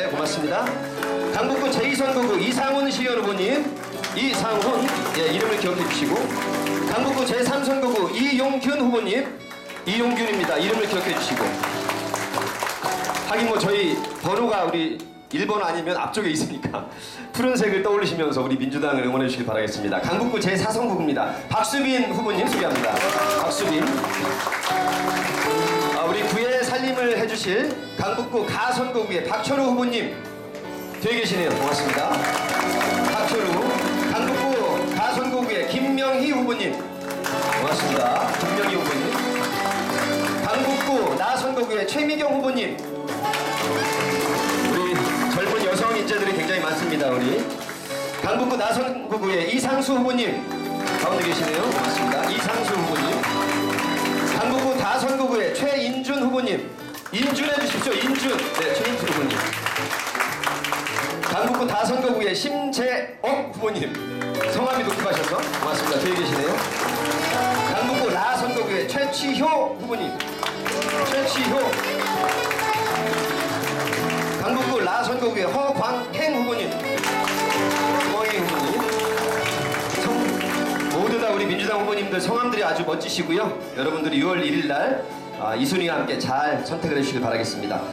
고맙습니다. 강북구 제2선거구 이상훈 시의원 후보님, 이상훈, 예, 이름을 기억해 주시고, 강북구 제3선거구 이용균 후보님, 이용균입니다. 이름을 기억해 주시고. 하긴 뭐 저희 번호가 우리 1번호 아니면 앞쪽에 있으니까 푸른색을 떠올리시면서 우리 민주당을 응원해 주시길 바라겠습니다. 강북구 제4선거구입니다. 박수빈 후보님 소개합니다. 박수빈. 우리 구의 살림을 해주실 강북구 가선거구의 박철우 후보님 뒤에 계시네요. 고맙습니다. 박철우. 강북구 가선거구의 김명희 후보님 고맙습니다. 김명희 후보님. 강북구 나선거구의 최미경 후보님. 우리 젊은 여성 인재들이 굉장히 많습니다. 우리 강북구 나선거구의 이상수 후보님 가운데 계시네요. 고맙습니다. 이상수 후보님. 강북구 다선거구의 최인준 후보님. 인준 해주십시오. 인준. 네, 최인준 후보님. 강북구 다선거구의 심재옥 후보님. 성함이 독특하셔서 고맙습니다. 뒤에 계시네요. 강북구 라선거구의 최치효 후보님. 최치효. 강북구 라선거구의 허광행 후보님. 허광행 후보님. 모두 다 우리 민주당 후보님들 성함들이 아주 멋지시고요. 여러분들이 6월 1일 날 이순희와 함께 잘 선택을 해주시길 바라겠습니다.